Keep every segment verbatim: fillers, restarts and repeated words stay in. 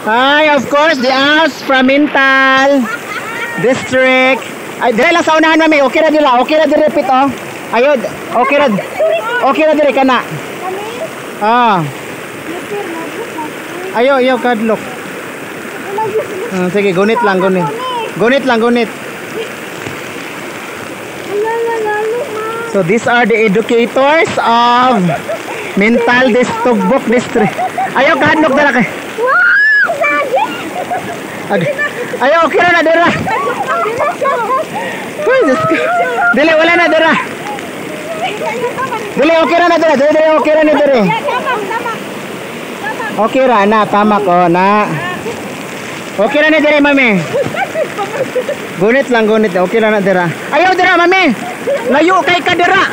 Hi, of course, the Alps from Mintal District. Ay, dire lang sa unahan, mami. Okay na dila. Okay na dire, pit, oh. Ayun, okay na. Okay na dire, kana. Ah. Ayo, ayo, kadlok. Hmm, sige, gunit lang, gunit. Gunit lang, gunit. So, these are the educators of Mintal Tugbok District. Ayo, kadlok dala kay. Ayo, okay na na, dira. Uy, Diyos ko. Dili, wala na, dira. Dili, okay na na, dira. Dili, dili, okay na ni dira. Okay ra na, tama ko na. Okay na ni dira, mami. Gunit lang, gunit. Okay na na, dira. Ayaw, dira, mami. Layo kay ka, dira.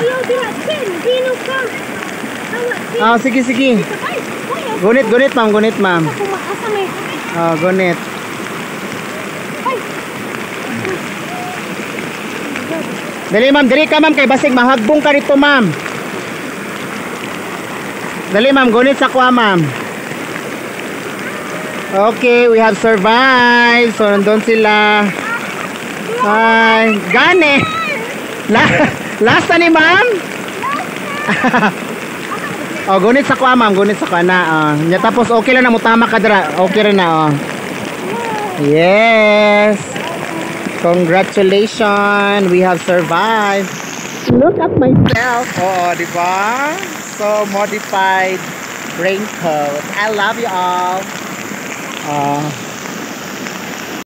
Ah, sige, sige. Gunit, gunit, ma'am, gunit, ma'am. Oh, gunit. Dali, ma'am, dali ka, ma'am, kay basig mahagbong ka dito, ma'am. Dali, ma'am, gunit sa kuha, ma'am. Okay, we have survived. So, nandun sila. Ay, gani. La last na ni, ma'am. Oh, gunit sa kuha, ma'am, gunit sa kuha na. Oh. Tapos, okay lang na, mutama ka, dra. Okay rin na, oh. Yes. Congratulations, we have survived. Look at myself. Oh, di ba? So modified raincoat. I love you all. Uh,